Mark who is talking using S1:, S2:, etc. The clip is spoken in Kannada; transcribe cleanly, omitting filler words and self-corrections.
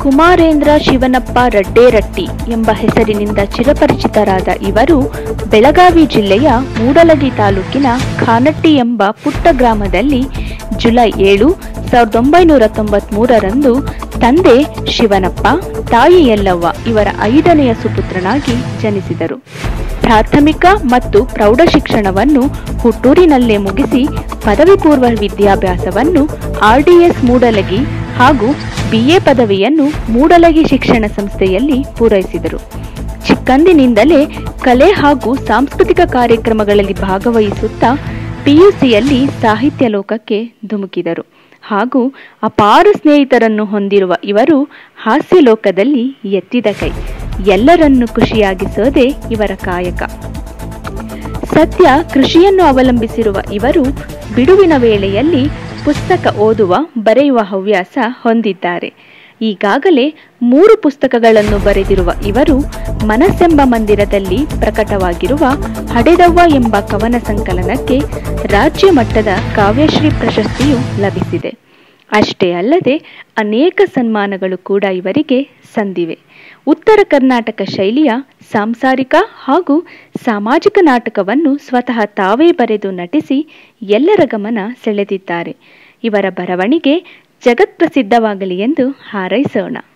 S1: ಕುಮಾರೇಂದ್ರ ಶಿವನಪ್ಪ ರಡ್ಡೇರಟ್ಟಿ ಎಂಬ ಹೆಸರಿನಿಂದ ಚಿರಪರಿಚಿತರಾದ ಇವರು ಬೆಳಗಾವಿ ಜಿಲ್ಲೆಯ ಮೂಡಲಗಿ ತಾಲೂಕಿನ ಖಾನಟ್ಟಿ ಎಂಬ ಪುಟ್ಟ ಗ್ರಾಮದಲ್ಲಿ ಜುಲೈ 7, 1993ರಂದು ತಂದೆ ಶಿವನಪ್ಪ, ತಾಯಿ ಯಲ್ಲವ್ವ ಇವರ 5ನೆಯ ಸುಪುತ್ರನಾಗಿ ಜನಿಸಿದರು. ಪ್ರಾಥಮಿಕ ಮತ್ತು ಪ್ರೌಢ ಶಿಕ್ಷಣವನ್ನು ಹುಟ್ಟೂರಿನಲ್ಲೇ ಮುಗಿಸಿ ಪದವಿ ಪೂರ್ವ ವಿದ್ಯಾಭ್ಯಾಸವನ್ನು RDS ಮೂಡಲಗಿ ಹಾಗೂ BA ಪದವಿಯನ್ನು ಮೂಡಲಗಿ ಶಿಕ್ಷಣ ಸಂಸ್ಥೆಯಲ್ಲಿ ಪೂರೈಸಿದರು. ಚಿಕ್ಕಂದಿನಿಂದಲೇ ಕಲೆ ಹಾಗೂ ಸಾಂಸ್ಕೃತಿಕ ಕಾರ್ಯಕ್ರಮಗಳಲ್ಲಿ ಭಾಗವಹಿಸುತ್ತಾ PUCಯಲ್ಲಿ ಸಾಹಿತ್ಯ ಲೋಕಕ್ಕೆ ಧುಮುಕಿದರು ಹಾಗೂ ಅಪಾರ ಸ್ನೇಹಿತರನ್ನು ಹೊಂದಿರುವ ಇವರು ಹಾಸ್ಯ ಲೋಕದಲ್ಲಿ ಎತ್ತಿದ ಕೈ. ಎಲ್ಲರನ್ನು ಖುಷಿಯಾಗಿಸೋದೇ ಇವರ ಕಾಯಕ. ಸದ್ಯ ಕೃಷಿಯನ್ನು ಅವಲಂಬಿಸಿರುವ ಇವರು ಬಿಡುವಿನ ವೇಳೆಯಲ್ಲಿ ಪುಸ್ತಕ ಓದುವ, ಬರೆಯುವ ಹವ್ಯಾಸ ಹೊಂದಿದ್ದಾರೆ. ಈಗಾಗಲೇ 3 ಪುಸ್ತಕಗಳನ್ನು ಬರೆದಿರುವ ಇವರು ಮನಸ್ಸೆಂಬ ಮಂದಿರದಲ್ಲಿ ಪ್ರಕಟವಾಗಿರುವ ಹಡೆದವ್ವ ಎಂಬ ಕವನ ಸಂಕಲನಕ್ಕೆ ರಾಜ್ಯ ಮಟ್ಟದ ಕಾವ್ಯಶ್ರೀ ಪ್ರಶಸ್ತಿಯು ಲಭಿಸಿದೆ. ಅಷ್ಟೇ ಅಲ್ಲದೆ ಅನೇಕ ಸನ್ಮಾನಗಳು ಕೂಡ ಇವರಿಗೆ ಸಂದಿವೆ. ಉತ್ತರ ಕರ್ನಾಟಕ ಶೈಲಿಯ ಸಾಂಸಾರಿಕ ಹಾಗೂ ಸಾಮಾಜಿಕ ನಾಟಕವನ್ನು ಸ್ವತಃ ತಾವೇ ಬರೆದು ನಟಿಸಿ ಎಲ್ಲರ ಗಮನ ಸೆಳೆದಿದ್ದಾರೆ. ಇವರ ಬರವಣಿಗೆ ಜಗತ್ಪ್ರಸಿದ್ಧವಾಗಲಿ ಎಂದು ಹಾರೈಸೋಣ.